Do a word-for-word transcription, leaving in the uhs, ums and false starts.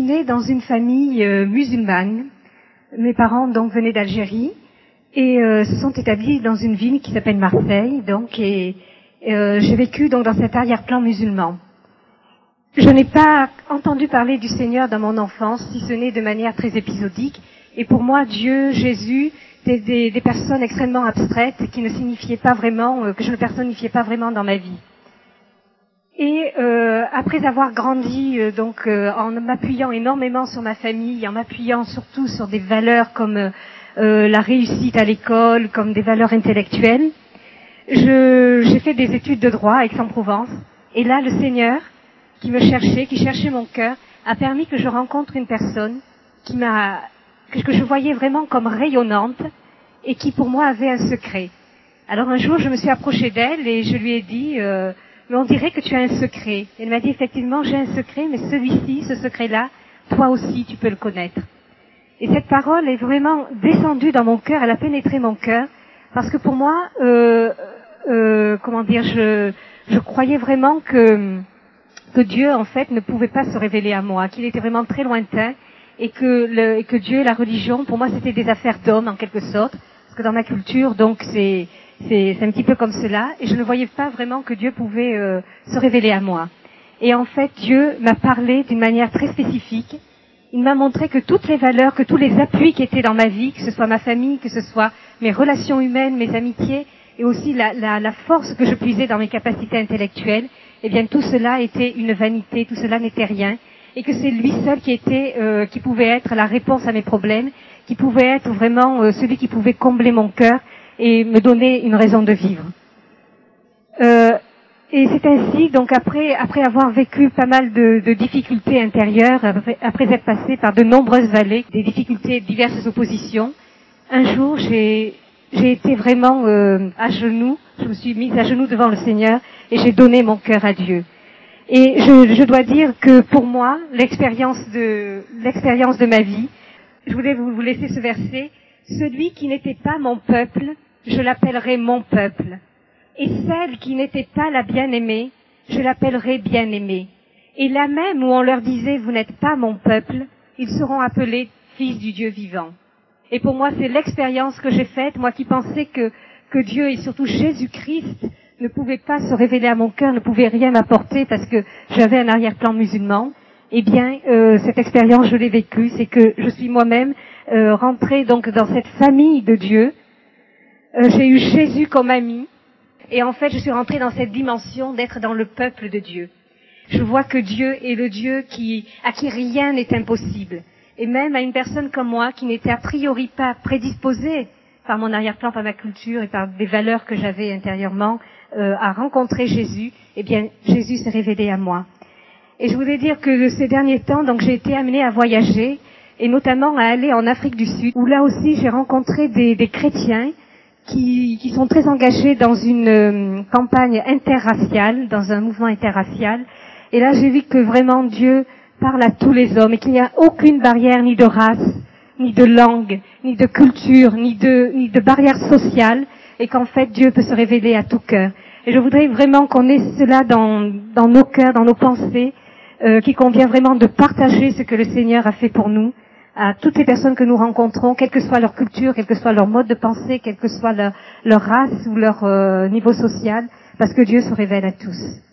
suis née dans une famille euh, musulmane. Mes parents donc venaient d'Algérie et euh, se sont établis dans une ville qui s'appelle Marseille. Donc, et euh, j'ai vécu donc dans cet arrière-plan musulman. Je n'ai pas entendu parler du Seigneur dans mon enfance, si ce n'est de manière très épisodique. Et pour moi, Dieu, Jésus, des, des, des personnes extrêmement abstraites qui ne signifiaient pas vraiment, euh, que je ne personnifiais pas vraiment dans ma vie. Et euh, après avoir grandi euh, donc euh, en m'appuyant énormément sur ma famille, en m'appuyant surtout sur des valeurs comme euh, la réussite à l'école, comme des valeurs intellectuelles, je, j'ai fait des études de droit à Aix-en-Provence. Et là, le Seigneur, qui me cherchait, qui cherchait mon cœur, a permis que je rencontre une personne qui m'a, que je voyais vraiment comme rayonnante et qui pour moi avait un secret. Alors un jour, je me suis approchée d'elle et je lui ai dit euh, mais on dirait que tu as un secret. Elle m'a dit effectivement, j'ai un secret, mais celui-ci, ce secret-là, toi aussi, tu peux le connaître. Et cette parole est vraiment descendue dans mon cœur, elle a pénétré mon cœur, parce que pour moi, euh, euh, comment dire, je, je croyais vraiment que, que Dieu, en fait, ne pouvait pas se révéler à moi, qu'il était vraiment très lointain, et que, le, et que Dieu, la religion, pour moi, c'était des affaires d'hommes, en quelque sorte, parce que dans ma culture, donc, c'est... C'est, c'est un petit peu comme cela, et je ne voyais pas vraiment que Dieu pouvait euh, se révéler à moi. Et en fait, Dieu m'a parlé d'une manière très spécifique. Il m'a montré que toutes les valeurs, que tous les appuis qui étaient dans ma vie, que ce soit ma famille, que ce soit mes relations humaines, mes amitiés, et aussi la, la, la force que je puisais dans mes capacités intellectuelles, eh bien tout cela était une vanité, tout cela n'était rien, et que c'est lui seul qui était, euh, qui pouvait être la réponse à mes problèmes, qui pouvait être vraiment euh, celui qui pouvait combler mon cœur et me donner une raison de vivre. Euh, et c'est ainsi, donc après, après avoir vécu pas mal de, de difficultés intérieures, après, après être passé par de nombreuses vallées, des difficultés, diverses oppositions, un jour j'ai, j'ai été vraiment euh, à genoux, je me suis mise à genoux devant le Seigneur et j'ai donné mon cœur à Dieu. Et je, je dois dire que pour moi, l'expérience de, l'expérience de ma vie, je voulais vous, vous laisser ce verset. Celui qui n'était pas mon peuple, je l'appellerai mon peuple. Et celle qui n'était pas la bien-aimée, je l'appellerai bien-aimée. Et là même où on leur disait, vous n'êtes pas mon peuple, ils seront appelés fils du Dieu vivant. Et pour moi, c'est l'expérience que j'ai faite, moi qui pensais que, que Dieu et surtout Jésus-Christ ne pouvaient pas se révéler à mon cœur, ne pouvaient rien m'apporter parce que j'avais un arrière-plan musulman. Eh bien, euh, cette expérience, je l'ai vécue, c'est que je suis moi-même euh, rentrée donc dans cette famille de Dieu. Euh, j'ai eu Jésus comme ami, et en fait, je suis rentrée dans cette dimension d'être dans le peuple de Dieu. Je vois que Dieu est le Dieu qui, à qui rien n'est impossible. Et même à une personne comme moi, qui n'était a priori pas prédisposée par mon arrière-plan, par ma culture et par des valeurs que j'avais intérieurement, euh, à rencontrer Jésus, eh bien, Jésus s'est révélé à moi. Et je voulais dire que ces derniers temps, donc j'ai été amenée à voyager, et notamment à aller en Afrique du Sud, où là aussi j'ai rencontré des, des chrétiens qui, qui sont très engagés dans une euh, campagne interraciale, dans un mouvement interracial. Et là j'ai vu que vraiment Dieu parle à tous les hommes, et qu'il n'y a aucune barrière ni de race, ni de langue, ni de culture, ni de, ni de barrière sociale, et qu'en fait Dieu peut se révéler à tout cœur. Et je voudrais vraiment qu'on ait cela dans, dans nos cœurs, dans nos pensées, Euh, qui convient vraiment de partager ce que le Seigneur a fait pour nous, à toutes les personnes que nous rencontrons, quelle que soit leur culture, quel que soit leur mode de pensée, quelle que soit leur, leur race ou leur euh, niveau social, parce que Dieu se révèle à tous.